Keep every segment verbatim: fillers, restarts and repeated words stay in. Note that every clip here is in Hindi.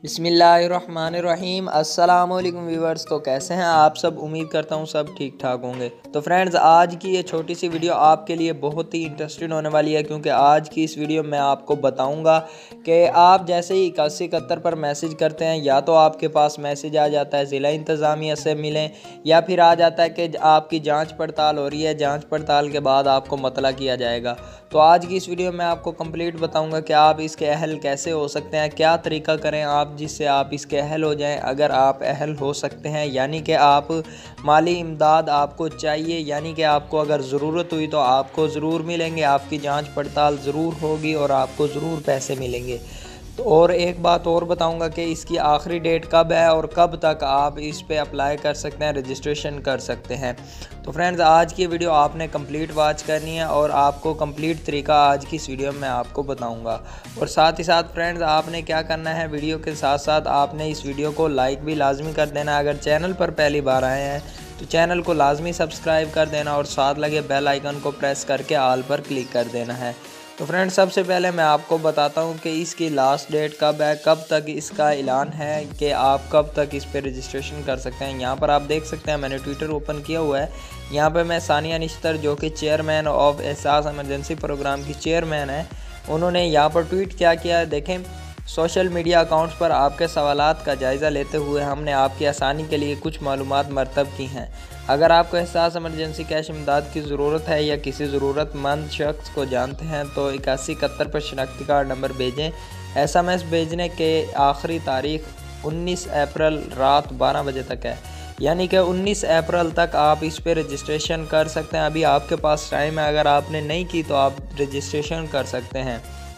बिस्मिल्लाहिर्रहमानिर्रहीम। अस्सलाम वालेकुम व्यूअर्स। तो कैसे हैं आप सब? उम्मीद करता हूँ सब ठीक ठाक होंगे। तो फ्रेंड्स, आज की ये छोटी सी वीडियो आपके लिए बहुत ही इंटरेस्टिंग होने वाली है, क्योंकि आज की इस वीडियो में आपको बताऊंगा कि आप जैसे ही इक्यासी इकहत्तर पर मैसेज करते हैं, या तो आपके पास मैसेज आ जाता है ज़िला इंतज़ामिया से मिलें, या फिर आ जाता है कि आपकी जाँच पड़ताल हो रही है, जाँच पड़ताल के बाद आपको मतला किया जाएगा। तो आज की इस वीडियो में आपको कंप्लीट बताऊंगा कि आप इसके अहल कैसे हो सकते हैं, क्या तरीका करें आप जिससे आप इसके अहल हो जाएं। अगर आप अहल हो सकते हैं, यानी कि आप माली इमदाद आपको चाहिए, यानी कि आपको अगर ज़रूरत हुई तो आपको ज़रूर मिलेंगे, आपकी जांच पड़ताल ज़रूर होगी और आपको ज़रूर पैसे मिलेंगे। तो और एक बात और बताऊंगा कि इसकी आखिरी डेट कब है और कब तक आप इस पे अप्लाई कर सकते हैं, रजिस्ट्रेशन कर सकते हैं। तो फ्रेंड्स, आज की वीडियो आपने कंप्लीट वॉच करनी है और आपको कंप्लीट तरीका आज की इस वीडियो में आपको बताऊंगा। और साथ ही साथ फ्रेंड्स, आपने क्या करना है, वीडियो के साथ साथ आपने इस वीडियो को लाइक भी लाजमी कर देना। अगर चैनल पर पहली बार आए हैं तो चैनल को लाजमी सब्सक्राइब कर देना और साथ लगे बेल आइकन को प्रेस करके ऑल पर क्लिक कर देना है। तो फ्रेंड्स, सबसे पहले मैं आपको बताता हूं कि इसकी लास्ट डेट कब है, कब तक इसका ऐलान है कि आप कब तक इस पर रजिस्ट्रेशन कर सकते हैं। यहाँ पर आप देख सकते हैं मैंने ट्विटर ओपन किया हुआ है। यहाँ पे मैं सानिया निश्तर, जो कि chairman of Ehsaas emergency programme की चेयरमैन है, उन्होंने यहाँ पर ट्वीट क्या किया है देखें। सोशल मीडिया अकाउंट्स पर आपके सवालात का जायज़ा लेते हुए हमने आपकी आसानी के लिए कुछ मालूमात मरतब की हैं। अगर आपको एहसास इमरजेंसी कैश इमदाद की ज़रूरत है या किसी ज़रूरतमंद शख्स को जानते हैं तो इक्यासी इकहत्तर पर शनाख्ती कार्ड नंबर भेजें। एस एम एस भेजने के आखिरी तारीख उन्नीस अप्रैल रात बारह बजे तक है, यानी कि उन्नीस अप्रैल तक आप इस पर रजिस्ट्रेशन कर सकते हैं। अभी आपके पास टाइम है, अगर आपने नहीं की तो आप रजिस्ट्रेशन कर सकते हैं।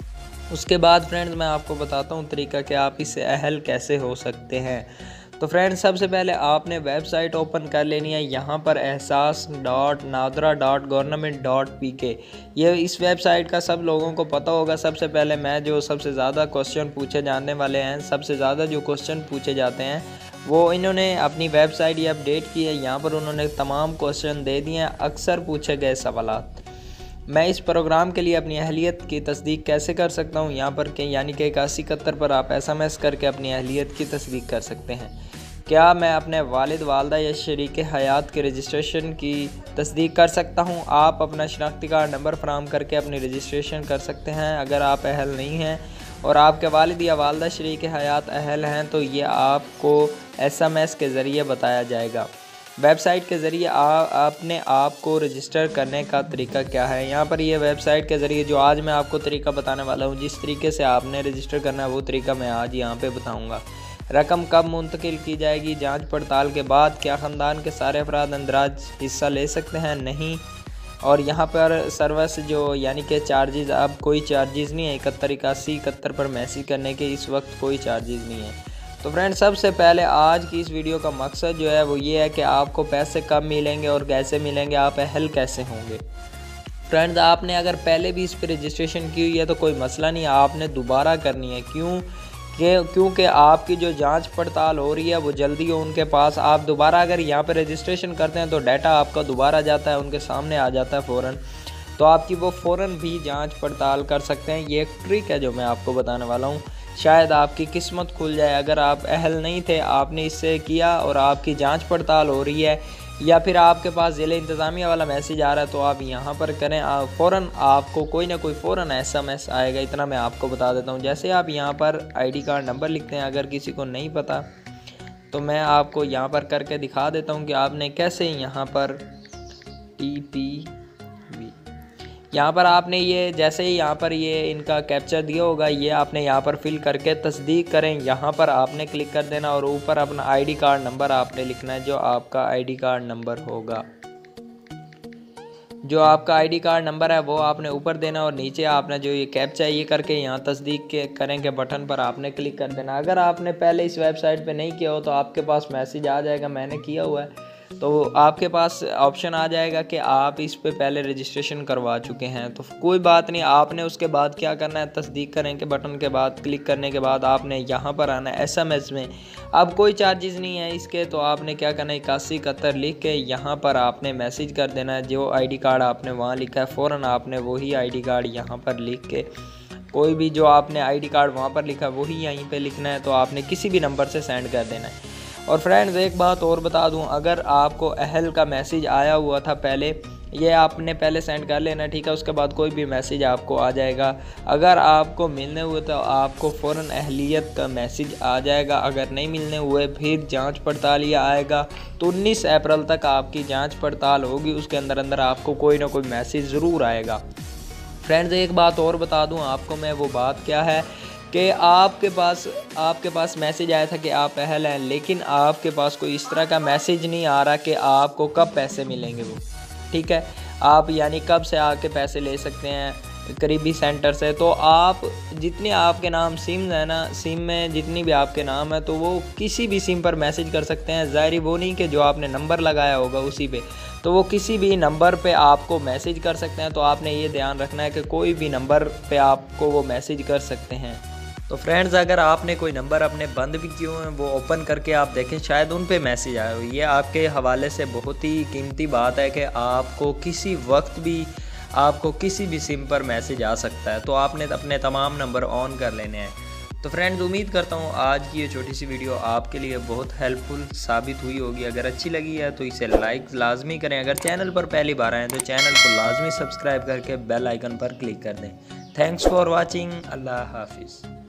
उसके बाद फ्रेंड्स, मैं आपको बताता हूँ तरीका कि आप इससे अहल कैसे हो सकते हैं। तो फ्रेंड्स, सबसे पहले आपने वेबसाइट ओपन कर लेनी है। यहाँ पर Ehsaas dot NADRA dot government dot P K, ये इस वेबसाइट का सब लोगों को पता होगा। सबसे पहले मैं जो सबसे ज़्यादा क्वेश्चन पूछे जाने वाले हैं, सबसे ज़्यादा जो क्वेश्चन पूछे जाते हैं वो इन्होंने अपनी वेबसाइट ये अपडेट की है। यहाँ पर उन्होंने तमाम क्वेश्चन दे दिए हैं, अक्सर पूछे गए सवालात। मैं इस प्रोग्राम के लिए अपनी अहलियत की तस्दीक कैसे कर सकता हूँ, यहाँ पर के यानी कि इक्यासी इकहत्तर पर आप एस एम एस करके अपनी अहलियत की तस्दीक कर सकते हैं। क्या मैं अपने वालिद वालदा या शरीक हयात के रजिस्ट्रेशन की तस्दीक कर सकता हूँ? आप अपना शनाख्ती कार्ड नंबर फराहम करके अपनी रजिस्ट्रेशन कर सकते हैं। अगर आप अहल नहीं हैं और आपके वालिद या वालदा शरीक हयात अहल हैं तो ये आपको एस एम एस के ज़रिए बताया जाएगा। वेबसाइट के ज़रिए आपने आपको रजिस्टर करने का तरीका क्या है, यहाँ पर ये वेबसाइट के ज़रिए जो आज मैं आपको तरीका बताने वाला हूँ, जिस तरीके से आपने रजिस्टर करना है वो तरीका मैं आज यहाँ पे बताऊँगा। रकम कब मुंतकिल की जाएगी, जांच पड़ताल के बाद क्या ख़ानदान के सारे अफराद अंदराज हिस्सा ले सकते हैं, नहीं। और यहाँ पर सर्विस जो यानी कि चार्जेज़, अब कोई चार्जेज़ नहीं है। इकहत्तर इक्यासी इकहत्तर पर मैसेज करने के इस वक्त कोई चार्जेज़ नहीं है। तो फ्रेंड्स, सबसे पहले आज की इस वीडियो का मकसद जो है वो ये है कि आपको पैसे कब मिलेंगे और कैसे मिलेंगे, आप अहल कैसे होंगे। फ्रेंड्स, आपने अगर पहले भी इस पर रजिस्ट्रेशन की हुई है तो कोई मसला नहीं है, आपने दोबारा करनी है। क्यों कि क्योंकि आपकी जो जांच पड़ताल हो रही है वो जल्दी हो उनके पास। आप दोबारा अगर यहाँ पर रजिस्ट्रेशन करते हैं तो डाटा आपका दोबारा जाता है, उनके सामने आ जाता है फ़ौरन, तो आपकी वो फ़ौरन भी जांच पड़ताल कर सकते हैं। ये एक ट्रिक है जो मैं आपको बताने वाला हूँ, शायद आपकी किस्मत खुल जाए। अगर आप अहल नहीं थे, आपने इससे किया और आपकी जांच पड़ताल हो रही है, या फिर आपके पास ज़िले इंतज़ामिया वाला मैसेज आ रहा है, तो आप यहाँ पर करें, आप फ़ौरन आपको कोई ना कोई फ़ौरन एस एम एस आएगा। इतना मैं आपको बता देता हूँ। जैसे आप यहाँ पर आईडी कार्ड नंबर लिखते हैं, अगर किसी को नहीं पता तो मैं आपको यहाँ पर करके दिखा देता हूँ कि आपने कैसे यहाँ पर टी पी वी यहाँ पर आपने ये जैसे ही यहाँ पर ये इनका कैप्चर दिया होगा, ये आपने यहाँ पर फिल करके तस्दीक करें, यहाँ पर आपने क्लिक कर देना और ऊपर अपना आईडी कार्ड नंबर आपने लिखना है। जो आपका आईडी कार्ड नंबर होगा, जो आपका आईडी कार्ड नंबर है वो आपने ऊपर देना और नीचे आपने जो ये कैप्चा है ये करके यहाँ तस्दीक के करें के बटन पर आपने क्लिक कर देना। अगर आपने पहले इस वेबसाइट पे नहीं किया हो तो आपके पास मैसेज आ जाएगा, मैंने किया हुआ है, तो आपके पास ऑप्शन आ जाएगा कि आप इस पे पहले रजिस्ट्रेशन करवा चुके हैं। तो कोई बात नहीं, आपने उसके बाद क्या करना है, तस्दीक करें के बटन के बाद क्लिक करने के बाद आपने यहाँ पर आना है एस एम एस में। अब कोई चार्जेस नहीं है इसके, तो आपने क्या करना है, इक्यासी इकहत्तर लिख के यहाँ पर आपने मैसेज कर देना है। जो आईडी कार्ड आपने वहाँ लिखा है फ़ौरन आपने वही आईडी कार्ड यहाँ पर लिख के कोई भी जो आपने आईडी कार्ड वहाँ पर लिखा है वही यहीं पे लिखना है। तो आपने किसी भी नंबर से सेंड कर देना है। और फ्रेंड्स एक बात और बता दूं, अगर आपको अहल का मैसेज आया हुआ था पहले, ये आपने पहले सेंड कर लेना, ठीक है। उसके बाद कोई भी मैसेज आपको आ जाएगा, अगर आपको मिलने हुए तो आपको फ़ौरन अहलियत का मैसेज आ जाएगा। अगर नहीं मिलने हुए फिर जांच पड़ताल ये आएगा। तो उन्नीस अप्रैल तक आपकी जांच पड़ताल होगी, उसके अंदर अंदर आपको कोई ना कोई मैसेज ज़रूर आएगा। फ्रेंड्स एक बात और बता दूं आपको मैं, वो बात क्या है कि आपके पास आपके पास मैसेज आया था कि आप अहल हैं, लेकिन आपके पास कोई इस तरह का मैसेज नहीं आ रहा कि आपको कब पैसे मिलेंगे वो, ठीक है। आप यानी कब से आके पैसे ले सकते हैं करीबी सेंटर से। तो आप जितने आपके नाम सिम है ना, सिम में जितनी भी आपके नाम है तो वो किसी भी सिम पर मैसेज कर सकते हैं। ज़ाहिर वो नहीं कि जो आपने नंबर लगाया होगा उसी पे, तो वो किसी भी नंबर पे आपको मैसेज कर सकते हैं। तो आपने ये ध्यान रखना है कि कोई भी नंबर पे आपको वो मैसेज कर सकते हैं। तो फ्रेंड्स अगर आपने कोई नंबर अपने बंद भी किए हैं वो ओपन करके आप देखें, शायद उन पे मैसेज आया हो। ये आपके हवाले से बहुत ही कीमती बात है कि आपको किसी वक्त भी आपको किसी भी सिम पर मैसेज आ सकता है। तो आपने अपने तमाम नंबर ऑन कर लेने हैं। तो फ्रेंड्स उम्मीद करता हूँ आज की ये छोटी सी वीडियो आपके लिए बहुत हेल्पफुल साबित हुई होगी। अगर अच्छी लगी है तो इसे लाइक लाजमी करें। अगर चैनल पर पहली बार आएँ तो चैनल को लाजमी सब्सक्राइब करके बेल आइकन पर क्लिक कर दें। Thanks for watching. अल्लाह हाफिज़।